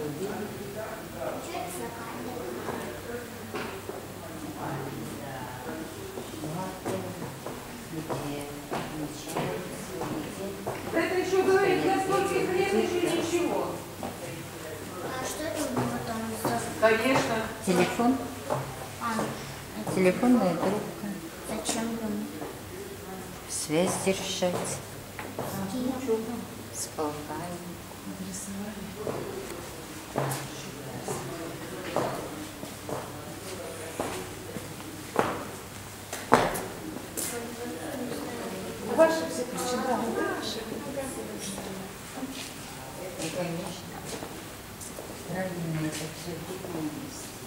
Это еще говорит, для скольких лет еще ничего. А что это у него там за... Конечно. Телефон? Телефонная трубка. Зачем ему? Связь держать Какие? с полками. Ваши все причины. И, конечно, правильно это все видно.